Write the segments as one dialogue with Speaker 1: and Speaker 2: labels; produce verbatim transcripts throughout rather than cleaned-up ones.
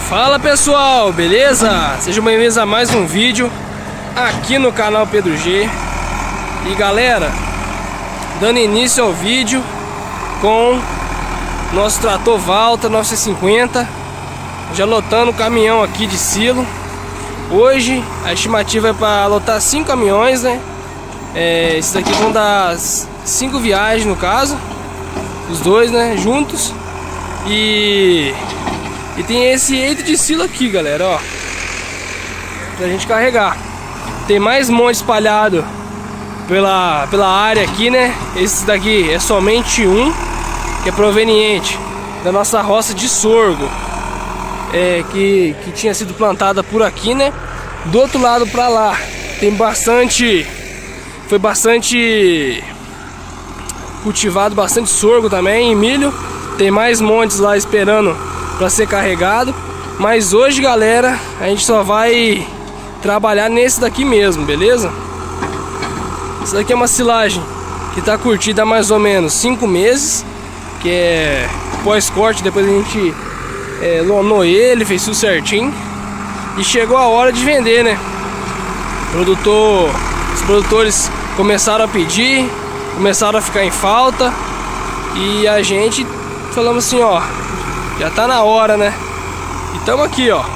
Speaker 1: Fala pessoal, beleza? Sejam bem-vindos a mais um vídeo aqui no canal Pedro G. E galera, dando início ao vídeo com nosso trator Valtra novecentos e cinquenta, já lotando o caminhão aqui de silo. Hoje a estimativa é para lotar cinco caminhões, né? É, esses aqui vão dar cinco viagens no caso, os dois, né, juntos. E E tem esse eito de silo aqui, galera, ó, pra gente carregar. Tem mais monte espalhado pela, pela área aqui, né? Esse daqui é somente um, que é proveniente da nossa roça de sorgo, é, que, que tinha sido plantada por aqui, né? Do outro lado pra lá tem bastante, foi bastante cultivado, bastante sorgo também e milho. Tem mais montes lá esperando para ser carregado, mas hoje, galera, a gente só vai trabalhar nesse daqui mesmo, beleza? Isso daqui é uma silagem que está curtida há mais ou menos cinco meses, que é pós-corte. Depois a gente é, lonou ele, fez tudo certinho e chegou a hora de vender, né? O produtor, os produtores começaram a pedir, começaram a ficar em falta e a gente falamos assim, ó, já tá na hora, né? E tamo aqui, ó,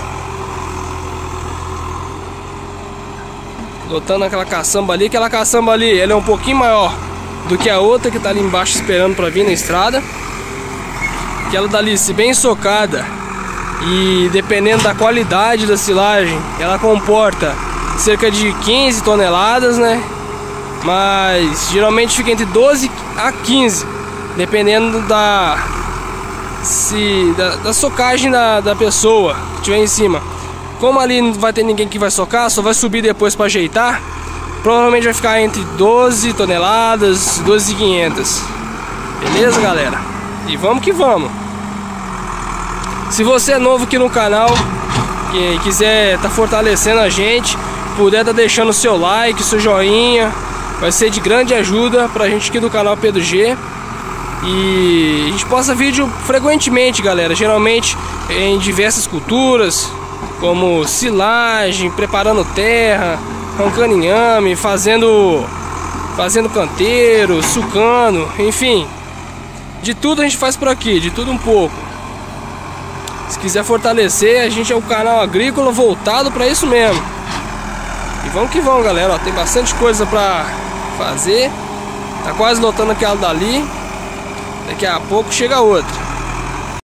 Speaker 1: lotando aquela caçamba ali. Aquela caçamba ali, ela é um pouquinho maior do que a outra que tá ali embaixo esperando pra vir na estrada. Aquela dali, se bem socada e dependendo da qualidade da silagem, ela comporta cerca de quinze toneladas, né? Mas geralmente fica entre doze a quinze, dependendo da Se, da, da socagem da, da pessoa que tiver em cima. Como ali não vai ter ninguém que vai socar, só vai subir depois para ajeitar, provavelmente vai ficar entre doze toneladas, doze mil e quinhentas. Beleza, galera? E vamos que vamos. Se você é novo aqui no canal e quiser tá fortalecendo a gente, puder tá deixando o seu like, seu joinha, vai ser de grande ajuda pra gente aqui do canal Pedro G. E a gente posta vídeo frequentemente, galera, geralmente em diversas culturas, como silagem, preparando terra, arrancando inhame, fazendo fazendo canteiro, sucando, enfim, de tudo a gente faz por aqui, de tudo um pouco. Se quiser fortalecer, a gente é um canal agrícola voltado para isso mesmo. E vamos que vamos, galera, ó, tem bastante coisa para fazer. Tá quase lotando aquela dali. Daqui a pouco chega outra.